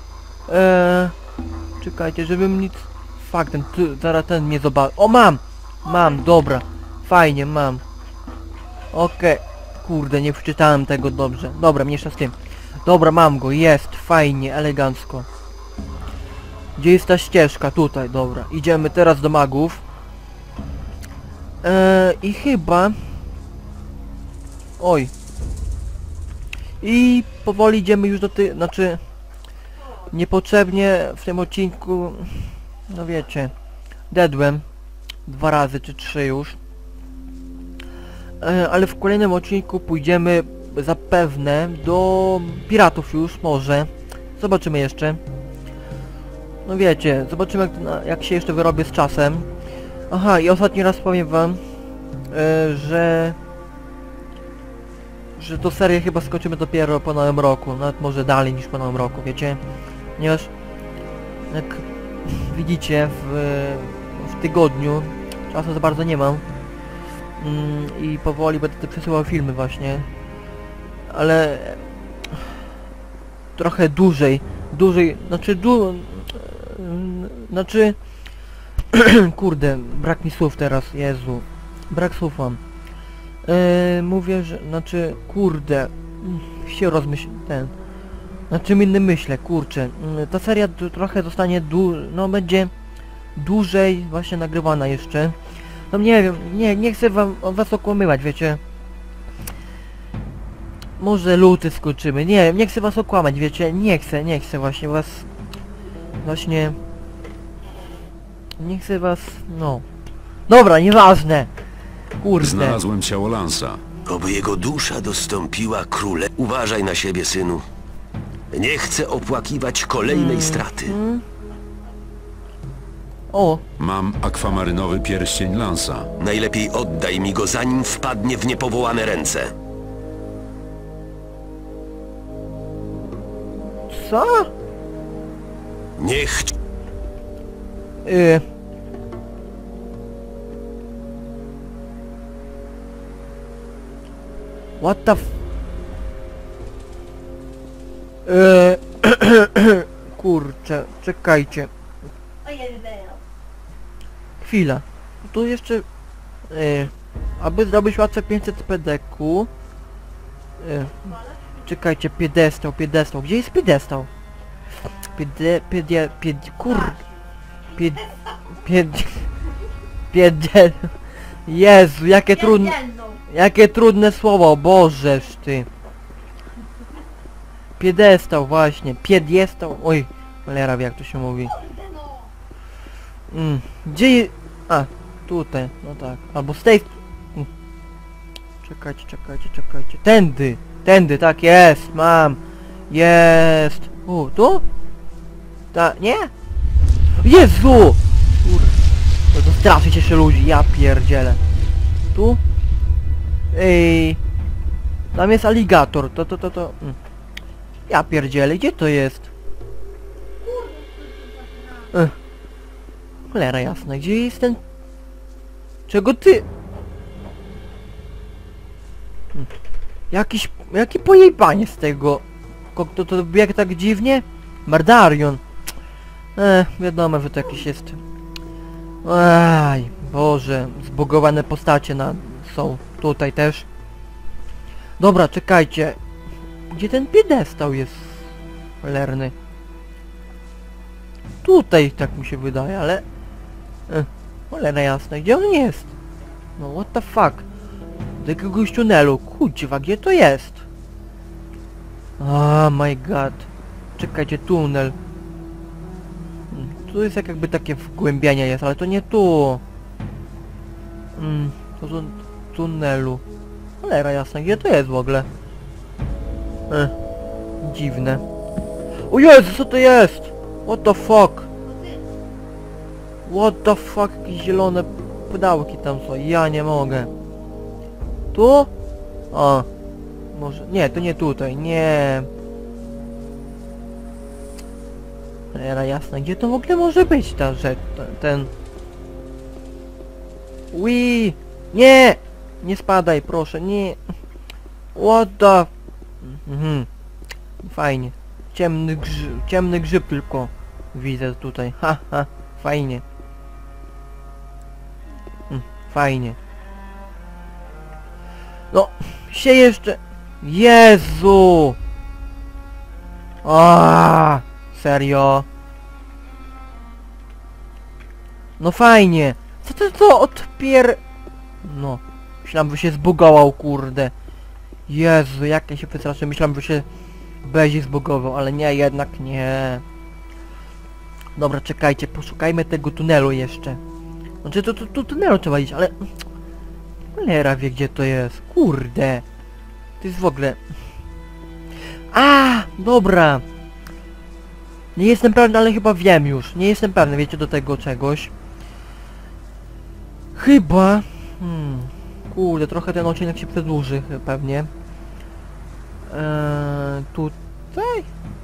[SPEAKER 1] Czekajcie, żebym nic... Fakt, zaraz ten mnie zobaczy. O, mam! Mam, dobra. Fajnie, mam. Okej. Kurde, nie przeczytałem tego dobrze. Dobra, mniejsza z tym. Dobra, mam go, jest, fajnie, elegancko. Gdzie jest ta ścieżka? Tutaj, dobra. Idziemy teraz do magów. I chyba... Oj. I powoli idziemy już do tej... Znaczy... Niepotrzebnie w tym odcinku... No wiecie... Dedłem. 2 razy czy 3 już. Ale w kolejnym odcinku pójdziemy zapewne do piratów już, może. Zobaczymy jeszcze. No wiecie, zobaczymy jak się jeszcze wyrobię z czasem. Aha, i ostatni raz powiem wam, że tą serię chyba skończymy dopiero po nowym roku, nawet może dalej niż po nowym roku, wiecie? Ponieważ jak widzicie w tygodniu czasu za bardzo nie mam. I powoli będę przesyłał filmy właśnie. Ale trochę dłużej, znaczy kurde, brak mi słów teraz, Jezu. Brak słów mam. Mówię, że, znaczy, kurde, się na czym innym myślę, kurczę. Ta seria trochę zostanie, no będzie dłużej właśnie nagrywana jeszcze. No nie wiem, nie chcę was okłamywać, wiecie. Może luty skończymy, nie wiem, nie chcę was okłamać, wiecie, nie chcę właśnie was... Właśnie... Nie chcę was, no... Dobra, nieważne! Kurde.
[SPEAKER 4] Znalazłem ciało Lansa.
[SPEAKER 5] Oby jego dusza dostąpiła króle. Uważaj na siebie, synu. Nie chcę opłakiwać kolejnej straty.
[SPEAKER 1] O!
[SPEAKER 4] Mam akwamarynowy pierścień Lansa.
[SPEAKER 5] Najlepiej oddaj mi go, zanim wpadnie w niepowołane ręce.
[SPEAKER 1] Co?
[SPEAKER 5] Niech...
[SPEAKER 1] What the f... Kurczę, czekajcie. Chwila. Tu jeszcze... aby zrobić łatwe 500 pedeku... Czekajcie, piedestał. Gdzie jest piedestał? Jezu, jakie trudne słowo, Bożeż ty. Piedestał, właśnie, piedestał, oj, cholera wie jak to się mówi. Gdzie je... A, tutaj, no tak, albo z tej... Czekajcie. Tędy, tak jest, mam. Jest. Tu? Nie? Jezu! To strasznie cieszy ludzi, ja pierdzielę. Tu? Ej. Tam jest aligator, to. Ja pierdzielę, gdzie to jest? Cholera jasna, gdzie jest ten... Czego ty... Jaki pojebanie z tego? To bieg tak dziwnie? Mardarion. Wiadomo, że to jakiś jest... Aj, Boże, zbugowane postacie są tutaj też. Dobra, czekajcie. Gdzie ten piedestał jest cholerny? Tutaj, tak mi się wydaje, ale... Cholera jasna, gdzie on jest? No what the fuck? Do jakiegoś tunelu, kurwa, gdzie to jest? Oh my god. Czekajcie, tunel. Tu jest jakby takie wgłębianie jest, ale to nie tu. To są tunelu. Cholera jasna, gdzie to jest w ogóle? Dziwne. O Jezu, co to jest? What the fuck? What the fuck? Jakieś zielone pedałki tam są, ja nie mogę. Tu? O. Może... Nie, to nie tutaj, nie. Cholera jasna, gdzie to w ogóle może być ta rzecz, ten... Ui! Nie! Nie spadaj, proszę, nie! What the... Fajnie. Ciemny grzyb tylko widzę tutaj, ha, fajnie. Fajnie. No, się jeszcze... Jezu! Serio? No fajnie. Co to odpier... No. Myślałem, że się zbugował, kurde. Jezu, jak ja się przestraszyłem. Myślałem, że się Bezik zbugował, ale nie, jednak nie. Dobra, czekajcie, poszukajmy tego tunelu jeszcze. Znaczy, tu tunelu trzeba iść, ale... Cholera wie, gdzie to jest. Kurde. To jest w ogóle... Dobra. Nie jestem pewny, ale chyba wiem już. Nie jestem pewny, wiecie, do tego czegoś. Chyba... Kurde, trochę ten odcinek się przedłuży pewnie. Tutaj?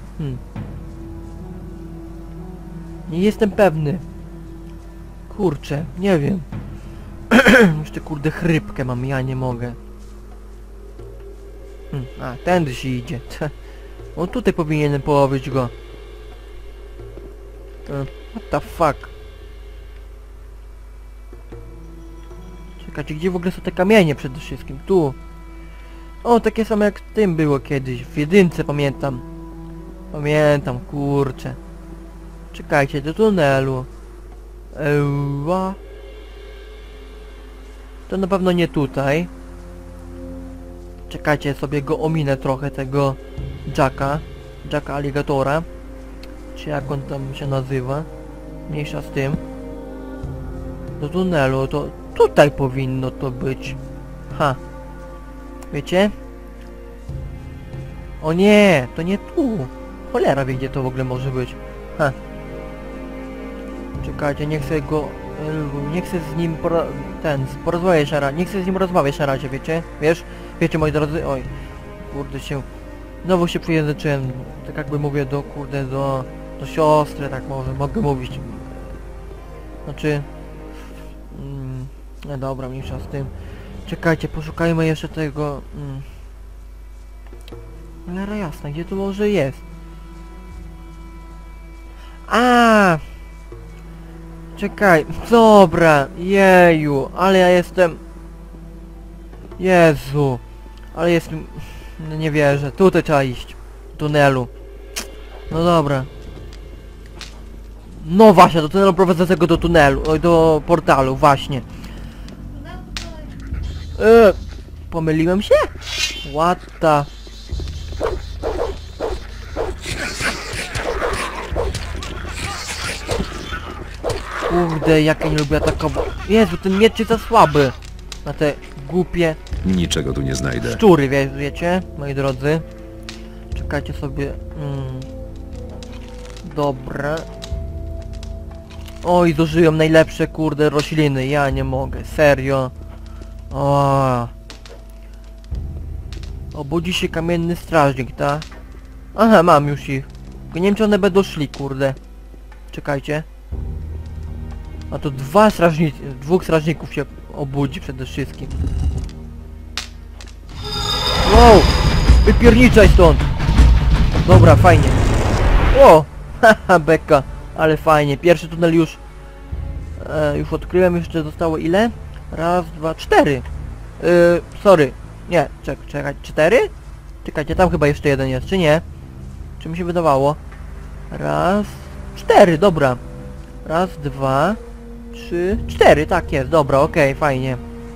[SPEAKER 1] Nie jestem pewny. Kurczę, nie wiem. Jeszcze kurde chrypkę mam, ja nie mogę. Tędy się idzie. On tutaj powinienem połowić go. What the fuck? Czekajcie, gdzie w ogóle są te kamienie przede wszystkim? Tu. O, takie same jak w tym było kiedyś. W jedynce pamiętam. Pamiętam, kurczę. Czekajcie, do tunelu. To na pewno nie tutaj. Czekajcie, sobie go ominę trochę, tego Jacka Alligatora. Czy jak on tam się nazywa. Mniejsza z tym. Do tunelu, to tutaj powinno to być. Wiecie? O nie, to nie tu. Cholera wie, gdzie to w ogóle może być. Czekajcie, nie chcę go... Nie chcę z nim porozmawiać na razie. Nie chcę z nim rozmawiać na razie, wiecie? Wiecie, moi drodzy? Oj. Kurde się... Znowu się przyjęzyczyłem. Tak jakby mówię do siostry, tak mogę mówić. Znaczy... No dobra, mniejsza z tym. Czekajcie, poszukajmy jeszcze tego... Cholera jasna, gdzie to może jest? Czekaj, dobra, jeju, ale ja jestem... Jezu, ale jestem... No nie wierzę, tutaj trzeba iść. Tunelu. No dobra. No właśnie, do tunelu prowadzącego do tunelu, do portalu, właśnie. Pomyliłem się? What the... Kurde, jak ja nie lubię atakować. Jezu, ten miecz jest za słaby. Na te głupie...
[SPEAKER 4] Niczego tu nie znajdę.
[SPEAKER 1] Szczury, wiecie, moi drodzy. Czekajcie sobie... Dobra. Oj, zużyłem najlepsze, kurde, rośliny. Ja nie mogę, serio. Obudzi się kamienny strażnik, tak? Aha, mam już ich. Tylko nie wiem, czy one będą szli, kurde. Czekajcie. A to dwóch strażników się obudzi przede wszystkim. Wow! Wypierniczaj stąd! Dobra, fajnie. O! Haha, beka. Ale fajnie. Pierwszy tunel już odkryłem. Jeszcze zostało ile? Raz, dwa, 4. Sorry. Nie, czekaj, 4? Czekajcie, tam chyba jeszcze jeden jest, czy nie? Czy mi się wydawało? Raz, 4, dobra. Raz, 2, 3, 4, tak jest, dobra, okej, fajnie.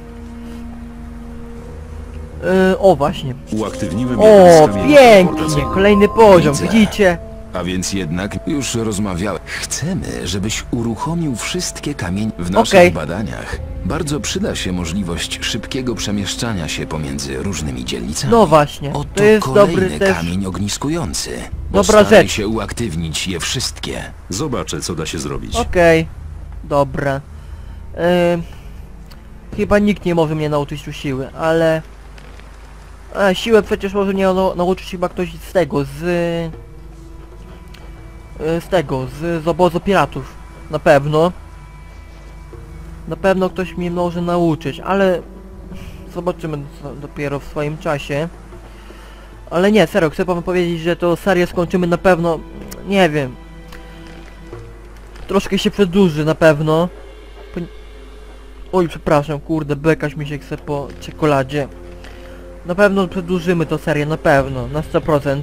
[SPEAKER 1] O, właśnie.
[SPEAKER 4] Uaktywniłem
[SPEAKER 1] O,
[SPEAKER 4] jeden z kamieni
[SPEAKER 1] pięknie,
[SPEAKER 4] teleportacyjnych.
[SPEAKER 1] kolejny poziom,
[SPEAKER 7] Widzę.
[SPEAKER 1] widzicie?
[SPEAKER 7] A więc jednak już rozmawiałem. Chcemy, żebyś uruchomił wszystkie kamienie w naszych
[SPEAKER 1] Okej.
[SPEAKER 7] badaniach. Bardzo przyda się możliwość szybkiego przemieszczania się pomiędzy różnymi dzielnicami.
[SPEAKER 1] No właśnie,
[SPEAKER 7] Oto
[SPEAKER 1] to jest
[SPEAKER 7] kolejny
[SPEAKER 1] dobry też...
[SPEAKER 7] kamień ogniskujący.
[SPEAKER 1] Dobra
[SPEAKER 7] Postaraj
[SPEAKER 1] rzecz.
[SPEAKER 7] się uaktywnić je wszystkie.
[SPEAKER 4] Zobaczę, co da się zrobić.
[SPEAKER 1] Okej, dobra. Chyba nikt nie może mnie nauczyć tu siły, ale... siłę przecież może mnie nauczyć chyba ktoś z tego, z obozu piratów. Na pewno. Na pewno ktoś mnie może nauczyć, ale... Zobaczymy dopiero w swoim czasie. Ale nie, serio, chcę wam powiedzieć, że to serię skończymy na pewno... Nie wiem. Troszkę się przedłuży na pewno. Oj, przepraszam, kurde, bekaś mi się chce po czekoladzie. Na pewno przedłużymy tę serię, na pewno, na 100%.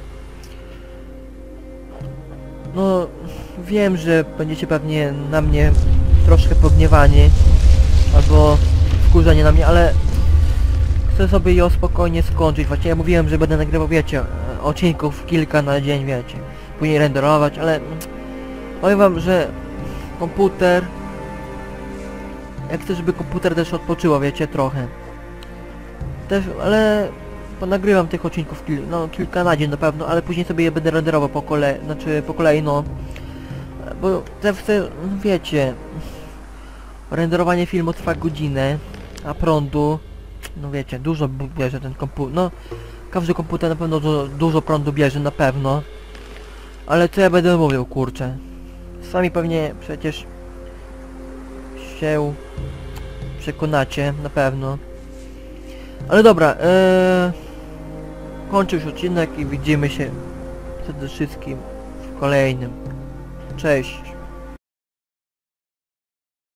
[SPEAKER 1] No, wiem, że będziecie pewnie na mnie troszkę pogniewani. Albo wkurzeni na mnie, ale... Chcę sobie ją spokojnie skończyć. Właśnie ja mówiłem, że będę nagrywał, wiecie, odcinków kilka na dzień, wiecie. Później renderować, ale... Powiem wam, że... Komputer... Ja chcę, żeby komputer też odpoczyło, wiecie, trochę. Też, ale... Ponagrywam tych odcinków kilka na dzień na pewno, ale później sobie je będę renderował po kolei, no. Bo te chcę, no wiecie... Renderowanie filmu trwa godzinę, a prądu... No wiecie, dużo bierze ten komputer, no... Każdy komputer na pewno dużo prądu bierze, na pewno. Ale co ja będę mówił, kurczę. Sami pewnie przecież... się... przekonacie, na pewno. Ale dobra, kończę już odcinek i widzimy się przede wszystkim w kolejnym. Cześć!